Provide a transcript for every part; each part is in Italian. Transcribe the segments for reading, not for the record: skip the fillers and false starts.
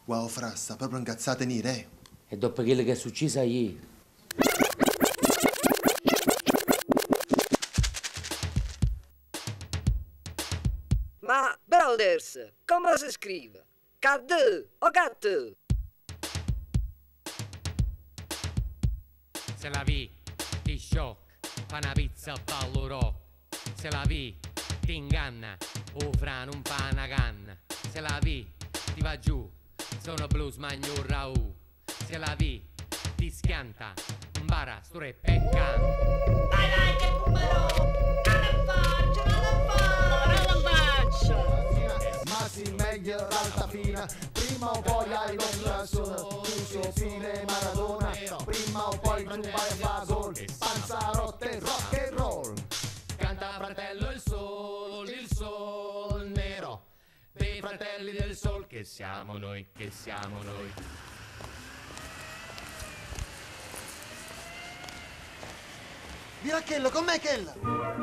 Wow, fra, sta proprio incazzata nera, eh? E dopo quello che è successo ieri. Ma, Belders, come si scrive? Cadde o cat? Se la vi, ti shock, fa una pizza ballo rock. Se la vi, ti inganna, o fra non fa una canna. Se la vi, ti va giù, sono blues magno Raù. Se la vi, ti schianta, impara sto rap e canta. Dai, che numero! Alla faccia! Ma si meglio l'alta fina, prima o poi hai l'occhiazione, tu sei stile Maradona, prima o poi tu vai a fare gol, panza rotte, rock and roll. Canta fratello il sol nero, dei fratelli del sol che siamo noi, che siamo noi. Mirachello, com'è Chella?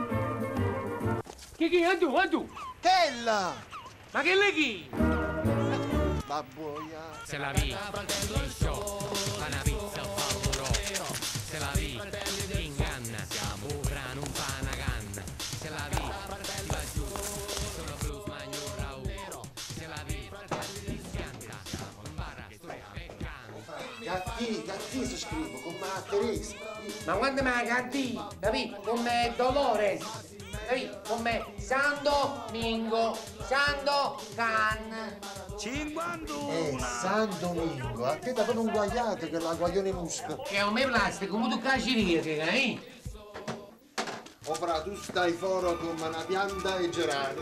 Chi? A tu? Chella! Ma che le chi? Babboia. Se la vi, ti shock, fa una pizza ballo rock. Se la vi, ti inganna, ora non fa una canna. Se la vi, ti va giù, sono blues magno Raù. Se la vi, ti schianta, impara sto rap e canta. Gatti si scrive, come a Teresa. Ma quando mi canti, capì? Come Dolores, capì? Come Sandomingo, Sandocan. 51! San Domingo, a te da proprio un guagliato che la guaglione musca. Che è un me plastico, come tu caciria, che eh? O fra, tu stai fuori come una pianta e gerani.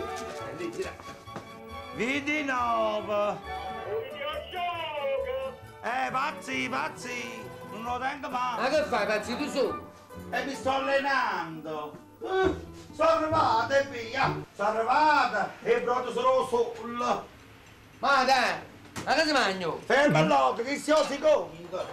Vedi 9! Pazzi! Non lo tengo Ma mai! che fai, pazzi, tu su? E mi sto allenando! Sono arrivata e via! Sono arrivata e il brodo sono sul! Ma dai, ma che si mangia? Ferma l'occhio, che si secondo!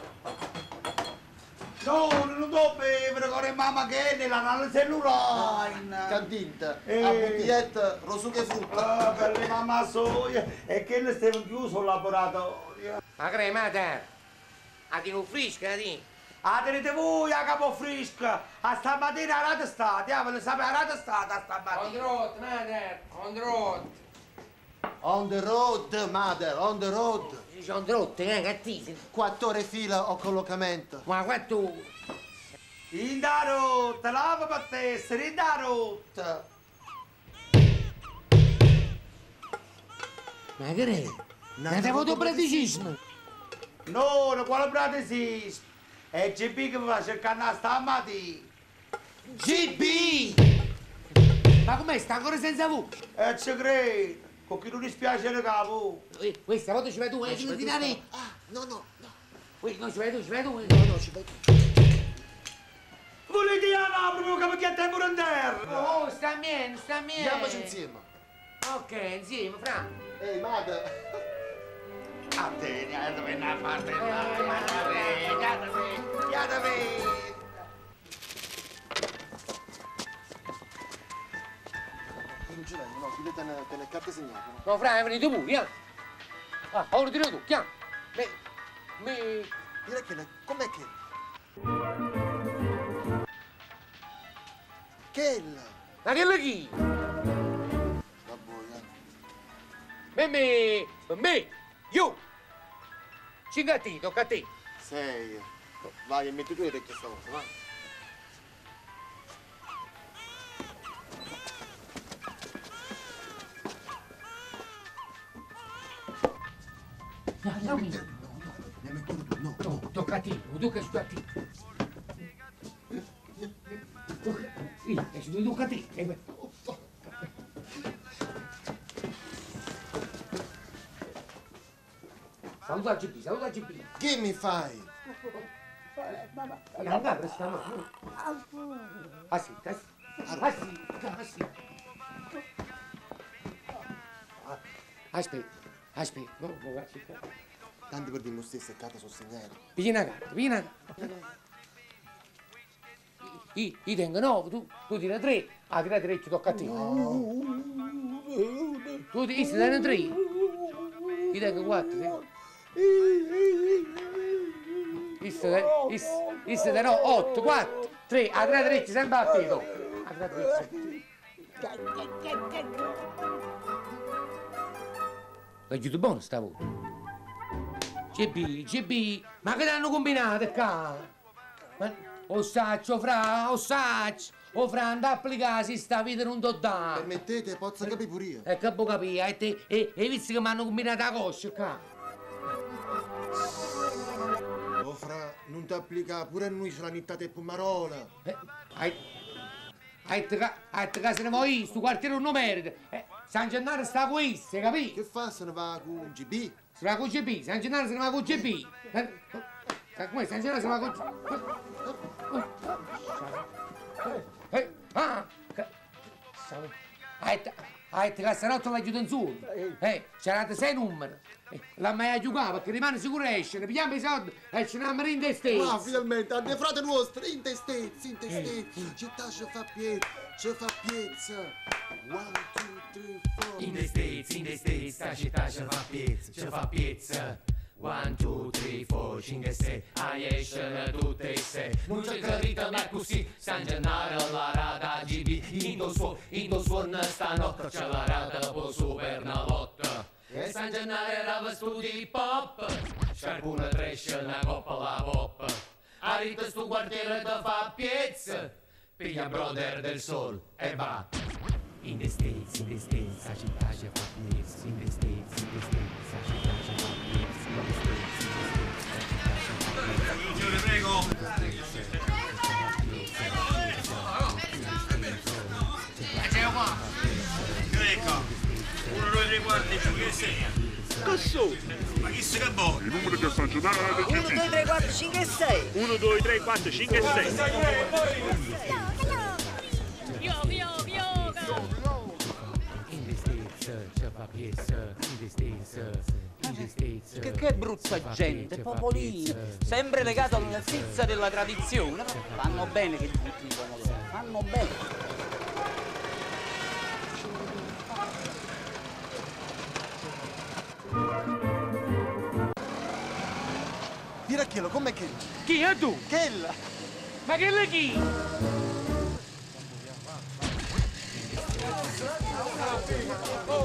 No, non devo bere con le mamma che è nella cellulare! Cantinta, Eh. a bottiglietta, rosughe e frutta. Per le mamma soia! E che ne stiamo chiuso il laboratorio! Ma cremata, a ti non frisca, ti? Ah, tenete voi a capo fresca! A stamattina a rata state, voglio sapere a rata state a stamattina! road, mater, on the road. On the road, mother, on the road. Ci sono rotte, cattisi. 4 ore fila o collocamento. Ma qua tu... In da rotta, lava per tessere, in da rotta! Ma che è? Ma ti avuto praticismo? No, non quale praticissimo! È il GB che mi fa cercare stamattina! GB! Ma com'è? Sta ancora senza voce? E ci credo! Con chi non dispiace le capo! Questa volta ci vai tu, ci vai tu. Ah, no. No, ci vai tu. No, ci vai tu. Volete andare proprio come che a tempo in terra! Oh, sta bene. Andiamoci insieme. Ok, insieme, fra. Ehi, mother. A te, dove ne parte? Guardami! Non ci vengo, no, qui te le carte segnate. No? No, fra, è venuto tu, via. Ah, ora tiro tu, chiama. Direi che com'è che? Chella. Ma che è chi? Babboia. Me, io. Cinque a te, tocca a te. 6. Vai, e metti tu le orecchie stavolta, va. No, tocca a te, tocca a te. Tocca a te. Saluta GP. Che mi fai? Andiamo, restiamo. Ah sì. Aspetta. No, Tanto per dire lo stesso, carta sul segnale. Pigli una carta. Io tengo 9, tu tira 3. Ah, tira 3 ci tocca a te. Tu ti dai 3. Io tengo 4, sì. Iste no, 8, 4, 3, a 3 dritti, sempre a piedi. A 3 dritti. L'aiuto buono sta voce. GB, ma che l'hanno combinato qua? O saccio, o fra andare a applicare si sta vita non do da. Permettete, posso capire pure io. Che può capire, e visto che mi hanno combinato la coscia qua. Oh fra, non ti applica pure a noi sulla nittata e pomarola. Hai se ne vuoi, sto quartiere non merita. San Gennaro sta questo, capito? Che fa se ne va con GB? Se va con GB, San Gennaro se ne va con GB. Come San Gennaro se ne va con che stanotte l'aiuto in su. C'erate 6 numeri. La mai giocata perché rimane sicuro esce. Ne pigliamo i soldi e ce ne andiamo in te stessi. Ma finalmente, a frate nostri, in te stessi. Città ci fa piezza. 1, 2, 3, 4. In the States, sta città ci fa piezza. 1, 2, 3, 4, 5, 6, esce tutte e 6. Non c'è capito ma così, San Gennaro la rata GB. In do suon stanotte c'è la rata per Supernalotta. E San Gennaro era vestito di pop, scarpone trash, una coppa la pop. Arriva sto quartiere da fa piezza, piglia brother del sol e va. In the States, la città ci fa piezza. In the States, la città ci fa piezza. In the States, Prego. Ecco. 1, 2, 3, 4, 5, 6. Cos'è? Ma chi si cabò? Il numero del San Gennaro. 1, 2, 3, 4, 5, 6. 1, 2, 3, 4, 5, 6. In the States, ci fa piezza. In the States. Che brutta gente, popolini, sempre legato alla fizza della tradizione. Fanno bene che butti i pomodori, fanno bene. Tiracchielo, com'è che? Chi è tu? Chella! Ma che è chi? Oh,